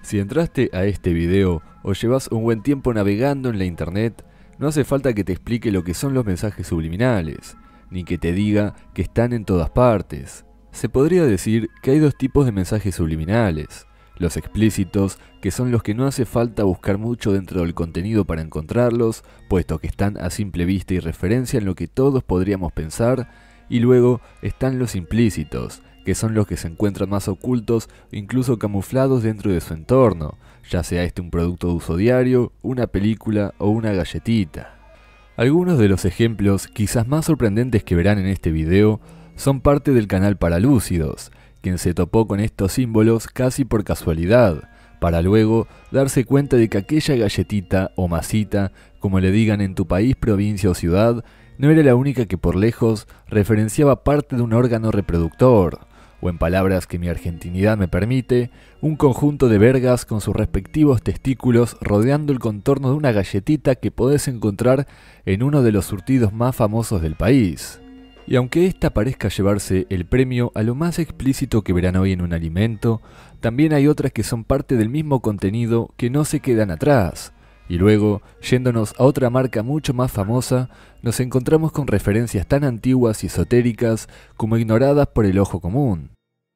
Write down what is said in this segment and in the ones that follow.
Si entraste a este video o llevas un buen tiempo navegando en la internet, no hace falta que te explique lo que son los mensajes subliminales, ni que te diga que están en todas partes. Se podría decir que hay dos tipos de mensajes subliminales: los explícitos, que son los que no hace falta buscar mucho dentro del contenido para encontrarlos, puesto que están a simple vista y referencian lo que todos podríamos pensar, y luego están los implícitos, que son los que se encuentran más ocultos o incluso camuflados dentro de su entorno, ya sea este un producto de uso diario, una película o una galletita. Algunos de los ejemplos quizás más sorprendentes que verán en este video son parte del canal Paralúcidos, quien se topó con estos símbolos casi por casualidad, para luego darse cuenta de que aquella galletita o masita, como le digan en tu país, provincia o ciudad, no era la única que por lejos referenciaba parte de un órgano reproductor, o en palabras que mi argentinidad me permite, un conjunto de vergas con sus respectivos testículos rodeando el contorno de una galletita que podés encontrar en uno de los surtidos más famosos del país. Y aunque esta parezca llevarse el premio a lo más explícito que verán hoy en un alimento, también hay otras que son parte del mismo contenido que no se quedan atrás. Y luego, yéndonos a otra marca mucho más famosa, nos encontramos con referencias tan antiguas y esotéricas como ignoradas por el ojo común.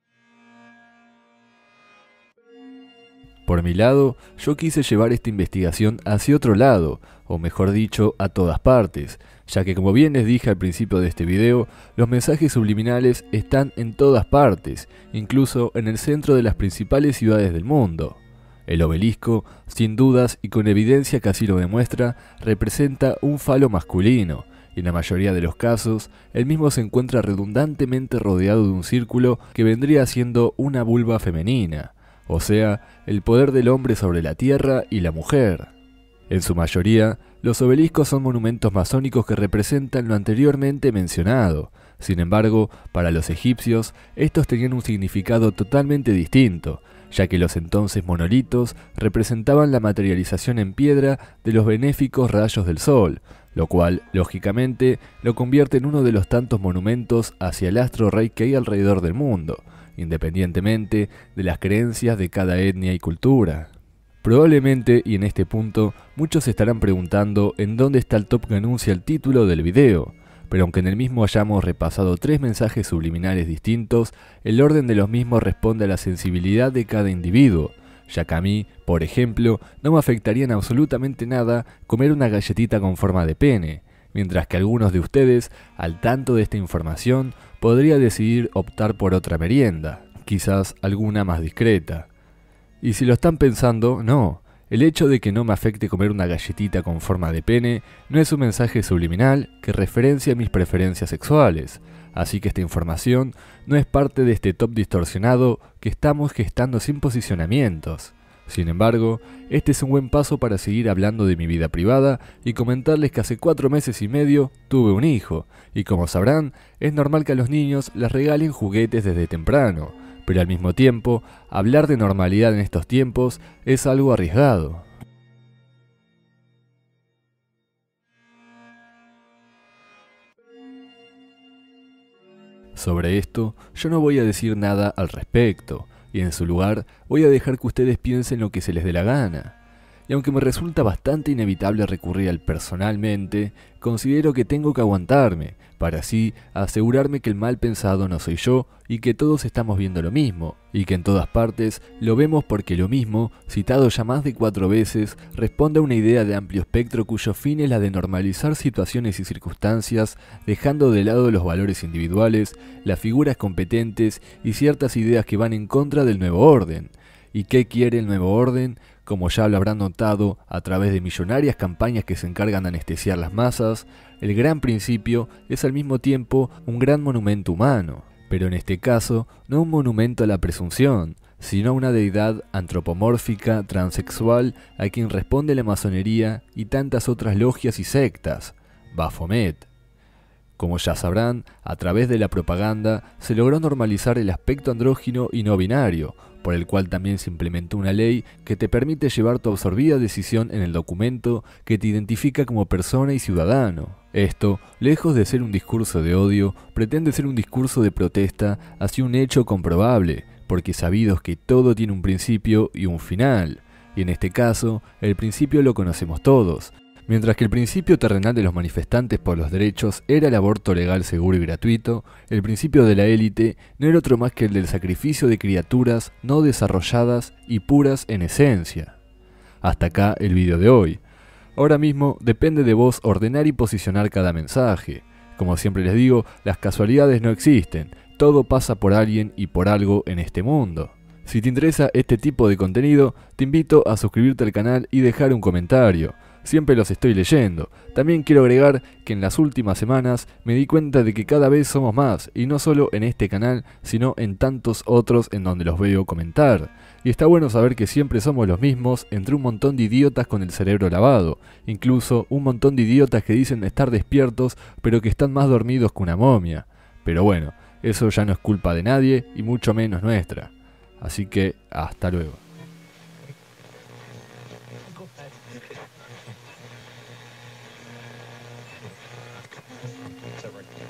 Por mi lado, yo quise llevar esta investigación hacia otro lado, o mejor dicho, a todas partes, ya que como bien les dije al principio de este video, los mensajes subliminales están en todas partes, incluso en el centro de las principales ciudades del mundo. El obelisco, sin dudas y con evidencia que así lo demuestra, representa un falo masculino, y en la mayoría de los casos, el mismo se encuentra redundantemente rodeado de un círculo que vendría siendo una vulva femenina, o sea, el poder del hombre sobre la tierra y la mujer. En su mayoría, los obeliscos son monumentos masónicos que representan lo anteriormente mencionado. Sin embargo, para los egipcios, estos tenían un significado totalmente distinto, ya que los entonces monolitos representaban la materialización en piedra de los benéficos rayos del sol, lo cual, lógicamente, lo convierte en uno de los tantos monumentos hacia el astro rey que hay alrededor del mundo, independientemente de las creencias de cada etnia y cultura. Probablemente, y en este punto, muchos se estarán preguntando en dónde está el top que anuncia el título del video, pero aunque en el mismo hayamos repasado 3 mensajes subliminales distintos, el orden de los mismos responde a la sensibilidad de cada individuo, ya que a mí, por ejemplo, no me afectaría en absolutamente nada comer una galletita con forma de pene, mientras que algunos de ustedes, al tanto de esta información, podría decidir optar por otra merienda, quizás alguna más discreta. Y si lo están pensando, no, el hecho de que no me afecte comer una galletita con forma de pene no es un mensaje subliminal que referencia mis preferencias sexuales, así que esta información no es parte de este top distorsionado que estamos gestando sin posicionamientos. Sin embargo, este es un buen paso para seguir hablando de mi vida privada y comentarles que hace 4 meses y medio tuve un hijo, y como sabrán, es normal que a los niños les regalen juguetes desde temprano, pero al mismo tiempo, hablar de normalidad en estos tiempos es algo arriesgado. Sobre esto, yo no voy a decir nada al respecto, y en su lugar voy a dejar que ustedes piensen lo que se les dé la gana. Y aunque me resulta bastante inevitable recurrir al personalmente, considero que tengo que aguantarme, para así asegurarme que el mal pensado no soy yo y que todos estamos viendo lo mismo, y que en todas partes lo vemos porque lo mismo, citado ya más de 4 veces, responde a una idea de amplio espectro cuyo fin es la de normalizar situaciones y circunstancias, dejando de lado los valores individuales, las figuras competentes y ciertas ideas que van en contra del nuevo orden. ¿Y qué quiere el nuevo orden? Como ya lo habrán notado a través de millonarias campañas que se encargan de anestesiar las masas, el gran principio es al mismo tiempo un gran monumento humano, pero en este caso no un monumento a la presunción, sino a una deidad antropomórfica, transexual, a quien responde la masonería y tantas otras logias y sectas, Baphomet. Como ya sabrán, a través de la propaganda se logró normalizar el aspecto andrógino y no binario, por el cual también se implementó una ley que te permite llevar tu absorbida decisión en el documento que te identifica como persona y ciudadano. Esto, lejos de ser un discurso de odio, pretende ser un discurso de protesta hacia un hecho comprobable, porque sabidos que todo tiene un principio y un final, y en este caso, el principio lo conocemos todos. Mientras que el principio terrenal de los manifestantes por los derechos era el aborto legal, seguro y gratuito, el principio de la élite no era otro más que el del sacrificio de criaturas no desarrolladas y puras en esencia. Hasta acá el vídeo de hoy. Ahora mismo depende de vos ordenar y posicionar cada mensaje. Como siempre les digo, las casualidades no existen, todo pasa por alguien y por algo en este mundo. Si te interesa este tipo de contenido, te invito a suscribirte al canal y dejar un comentario. Siempre los estoy leyendo. También quiero agregar que en las últimas semanas me di cuenta de que cada vez somos más, y no solo en este canal, sino en tantos otros en donde los veo comentar. Y está bueno saber que siempre somos los mismos entre un montón de idiotas con el cerebro lavado, incluso un montón de idiotas que dicen estar despiertos pero que están más dormidos que una momia. Pero bueno, eso ya no es culpa de nadie y mucho menos nuestra. Así que hasta luego. Separate.